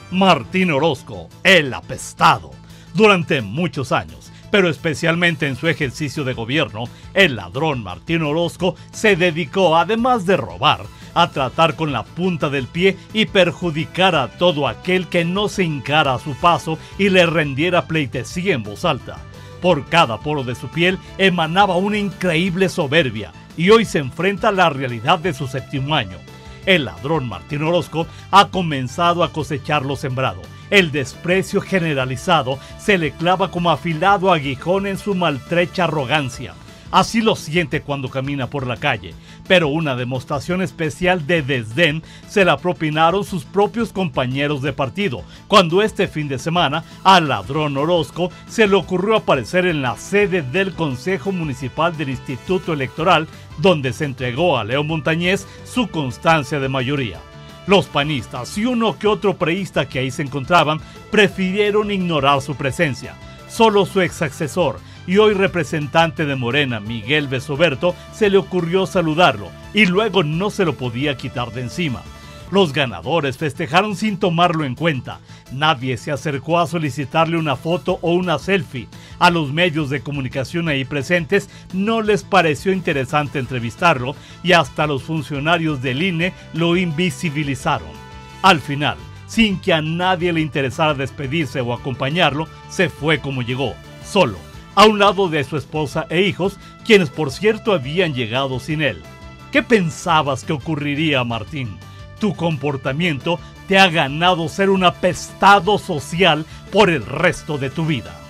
Martín Orozco, el apestado. Durante muchos años, pero especialmente en su ejercicio de gobierno, el ladrón Martín Orozco se dedicó, además de robar, a tratar con la punta del pie y perjudicar a todo aquel que no se hincara a su paso y le rendiera pleitesía en voz alta. Por cada poro de su piel emanaba una increíble soberbia y hoy se enfrenta a la realidad de su séptimo año. El ladrón Martín Orozco ha comenzado a cosechar lo sembrado. El desprecio generalizado se le clava como afilado aguijón en su maltrecha arrogancia. Así lo siente cuando camina por la calle, pero una demostración especial de desdén se la propinaron sus propios compañeros de partido, cuando este fin de semana al ladrón Orozco se le ocurrió aparecer en la sede del Consejo Municipal del Instituto Electoral, donde se entregó a Leo Montañez su constancia de mayoría. Los panistas y uno que otro priista que ahí se encontraban prefirieron ignorar su presencia. Solo su exasesor y hoy representante de Morena, Miguel Besoberto, se le ocurrió saludarlo y luego no se lo podía quitar de encima. Los ganadores festejaron sin tomarlo en cuenta. Nadie se acercó a solicitarle una foto o una selfie. A los medios de comunicación ahí presentes no les pareció interesante entrevistarlo y hasta los funcionarios del INE lo invisibilizaron. Al final, sin que a nadie le interesara despedirse o acompañarlo, se fue como llegó, solo, a un lado de su esposa e hijos, quienes por cierto habían llegado sin él. ¿Qué pensabas que ocurriría, Martín? Tu comportamiento te ha ganado ser un apestado social por el resto de tu vida.